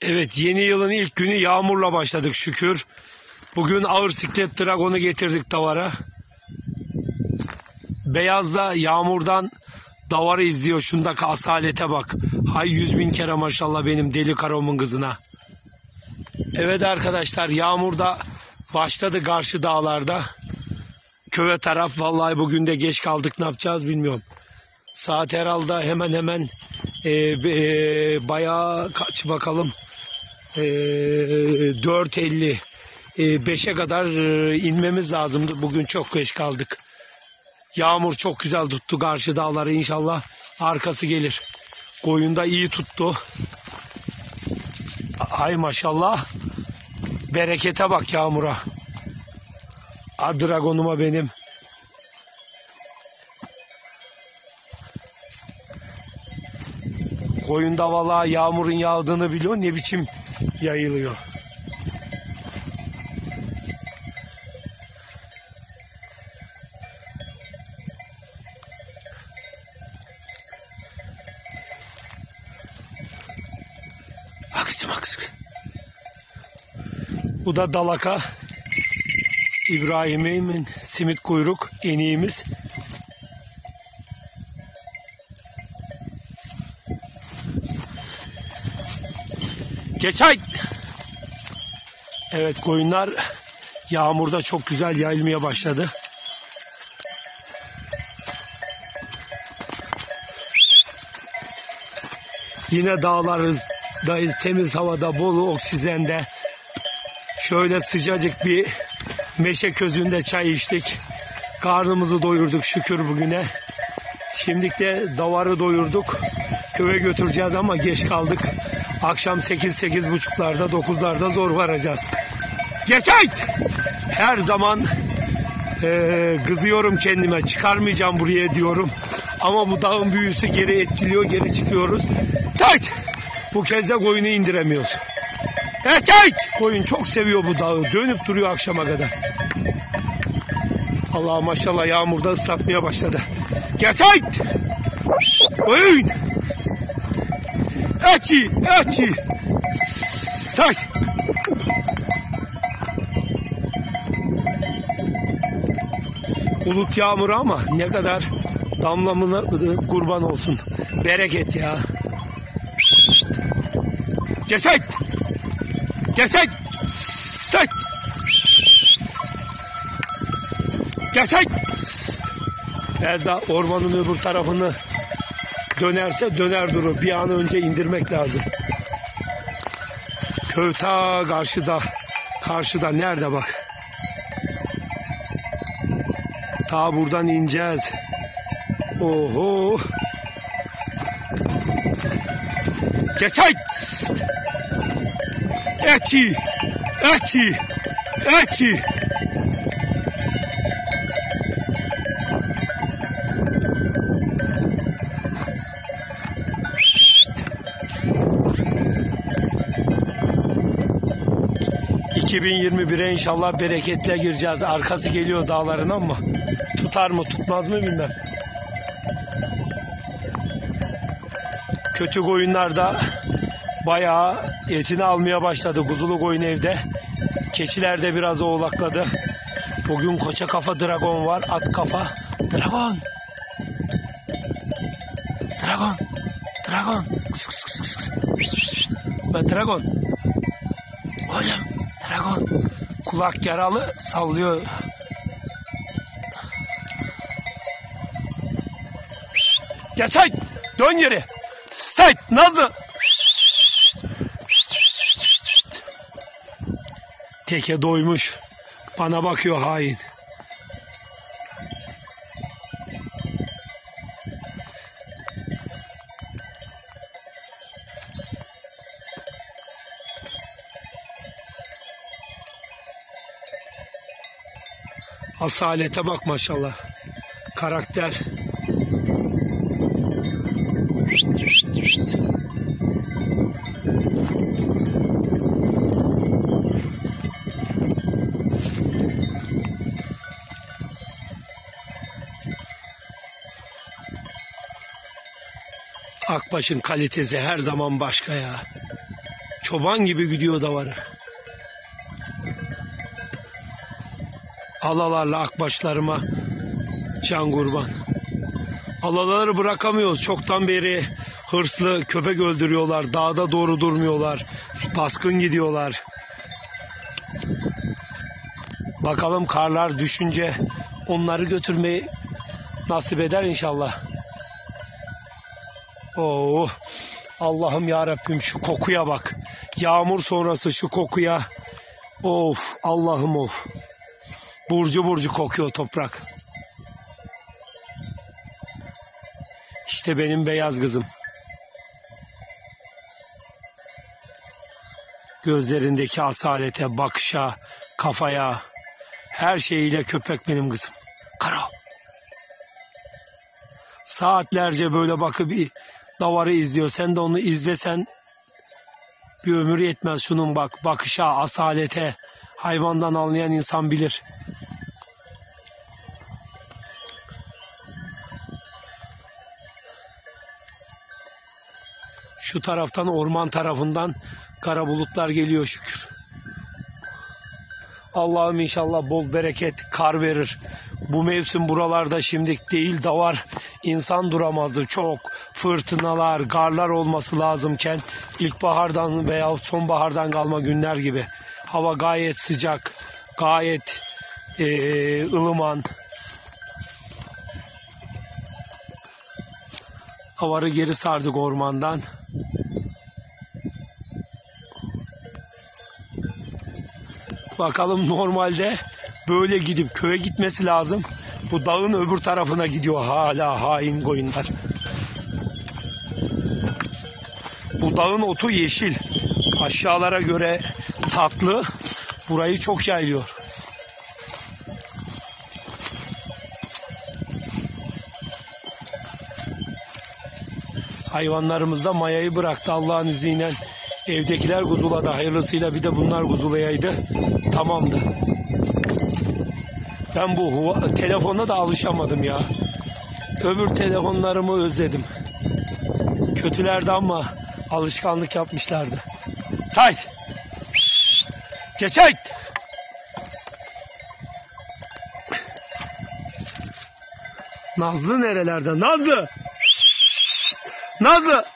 Evet, yeni yılın ilk günü yağmurla başladık şükür. Bugün ağır siklet dragonu getirdik davara. Beyaz da yağmurdan davarı izliyor. Şundaki asalete bak. Hay 100.000 kere maşallah benim deli karomun kızına. Evet arkadaşlar, yağmur da başladı karşı dağlarda. Köve taraf, vallahi bugün de geç kaldık, ne yapacağız bilmiyorum. Saat herhalde hemen bayağı kaç bakalım. 4.50 5'e kadar inmemiz lazımdı. Bugün çok geç kaldık. Yağmur çok güzel tuttu karşı dağları, inşallah arkası gelir. Koyun da iyi tuttu. Ay maşallah. Berekete bak yağmura. Dragonuma benim. Koyunda vallahi yağmurun yağdığını biliyor, ne biçim yayılıyor. Aks. Bu da dalaka. İbrahim'in simit kuyruk eniğimiz. Geçay. Evet, koyunlar yağmurda çok güzel yayılmaya başladı. Yine dağlardayız, temiz havada, bol oksijende. Şöyle sıcacık bir meşe közünde çay içtik. Karnımızı doyurduk şükür bugüne. Şimdi de davarı doyurduk. Köye götüreceğiz ama geç kaldık. Akşam 8-8.30'larda 9'larda zor varacağız. Geçay! Her zaman kızıyorum kendime. Çıkarmayacağım buraya diyorum. Ama bu dağın büyüsü geri etkiliyor. Geri çıkıyoruz. Tayt! Bu kez de koyunu indiremiyoruz. Geçay! Koyun çok seviyor bu dağı. Dönüp duruyor akşama kadar. Allah maşallah yağmurda ıslatmaya başladı. Geçay! Koyun! Eçi! Say! Bulut yağmuru ama ne kadar damlamına kurban olsun. Bereket ya. Geçay! Say! Geçay! Belda ormanın öbür tarafını dönerse döner durur. Bir an önce indirmek lazım. Köy ta karşıda nerede bak. Ta buradan ineceğiz. Oho. Geçay. Eçi. 2021'e inşallah bereketle gireceğiz. Arkası geliyor dağların ama tutar mı tutmaz mı bilmem. Kötü koyunlar da bayağı etini almaya başladı. Kuzulu koyun evde. Keçiler de biraz oğlakladı. Bugün koça kafa dragon var. At kafa. Dragon. Ben dragon. Oğlum. Dragon. Kulak yaralı, sallıyor. Geçay! Dön yere. Stay! Nazlı! Teke doymuş. Bana bakıyor hain. Asalete bak maşallah. Karakter. Akbaş'ın kalitesi her zaman başka ya. Çoban gibi gidiyor davarı. Alalarla akbaşlarıma can kurban. Alaları bırakamıyoruz. Çoktan beri hırslı, köpek öldürüyorlar. Dağda doğru durmuyorlar. Baskın gidiyorlar. Bakalım karlar düşünce onları götürmeyi nasip eder inşallah. Oo, Allah'ım ya Rabbim, şu kokuya bak. Yağmur sonrası şu kokuya. Of Allah'ım of. Burcu burcu kokuyor toprak. İşte benim beyaz kızım. Gözlerindeki asalete, bakışa, kafaya, her şeyiyle köpek benim kızım. Karo. Saatlerce böyle bakıp bir davarı izliyor. Sen de onu izlesen bir ömür yetmez. Şunun bak, bakışa, asalete, hayvandan anlayan insan bilir. Şu taraftan, orman tarafından kara bulutlar geliyor şükür. Allah'ım inşallah bol bereket kar verir. Bu mevsim buralarda şimdi değil, davar insan duramazdı. Çok fırtınalar, karlar olması lazımken ilkbahardan veya sonbahardan kalma günler gibi. Hava gayet sıcak, gayet ılıman. Davarı geri sardık ormandan. Bakalım, normalde böyle gidip köye gitmesi lazım. Bu dağın öbür tarafına gidiyor hala hain koyunlar. Bu dağın otu yeşil. Aşağılara göre tatlı. Burayı çok yaylıyor. Hayvanlarımız da mayayı bıraktı Allah'ın izniyle. Evdekiler kuzuladı. Hayırlısıyla bir de bunlar kuzulayaydı. Tamamdı. Ben bu telefona da alışamadım ya. Öbür telefonlarımı özledim. Kötülerdi ama alışkanlık yapmışlardı. Tayt! Geçayt! Nazlı nerelerde? Nazlı! Nazlı!